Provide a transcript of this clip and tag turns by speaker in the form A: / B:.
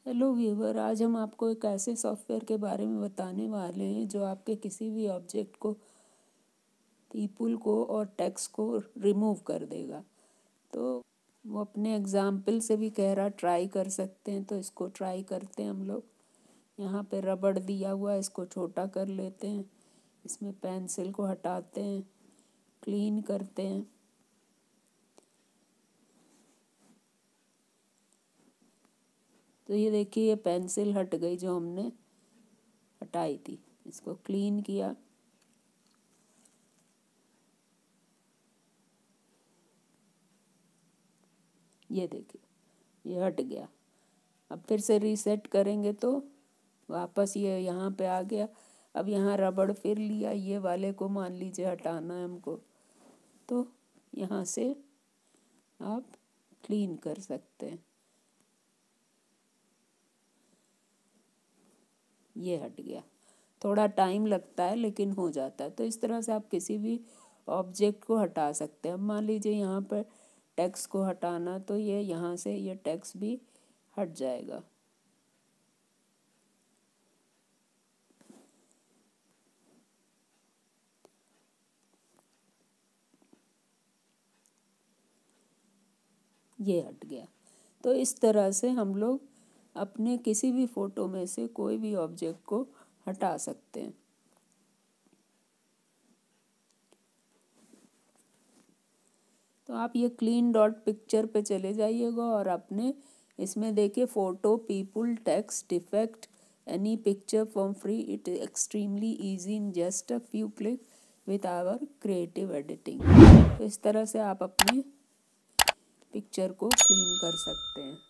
A: Hello viewer, आज हम आपको एक ऐसे सॉफ्टवेयर के बारे में बताने वाले हैं जो आपके किसी भी ऑब्जेक्ट को, पीपल को और टेक्स्ट को रिमूव कर देगा। तो वो अपने एग्जाम्पल से भी कह रहा ट्राई कर सकते हैं, तो इसको ट्राई करते हैं हम लोग। यहाँ पे रबड़ दिया हुआ है, इसको छोटा कर लेते हैं। इसमें पेंसिल को हटाते हैं, क्लीन करते हैं। तो ये देखिए, ये पेंसिल हट गई जो हमने हटाई थी। इसको क्लीन किया। ये देखिए, ये हट गया। अब फिर से रीसेट करेंगे तो वापस ये यहाँ पे आ गया। अब यहाँ रबड़ फिर लिया, ये वाले को मान लीजिए हटाना है हमको, तो यहाँ से आप क्लीन कर सकते हैं। ये हट गया। थोड़ा टाइम लगता है लेकिन हो जाता है। तो इस तरह से आप किसी भी ऑब्जेक्ट को हटा सकते हैं। अब मान लीजिए यहाँ पर टेक्स्ट को हटाना, तो ये यहाँ से ये टेक्स्ट भी हट जाएगा। ये हट गया। तो इस तरह से हम लोग अपने किसी भी फ़ोटो में से कोई भी ऑब्जेक्ट को हटा सकते हैं। तो आप ये क्लीन डॉट पिक्चर पे चले जाइएगा और अपने इसमें देखिए, photo, people, text, effect, any picture from free, it extremely easy in just a few click with our creative editing. तो इस तरह से आप अपनी पिक्चर को क्लीन कर सकते हैं।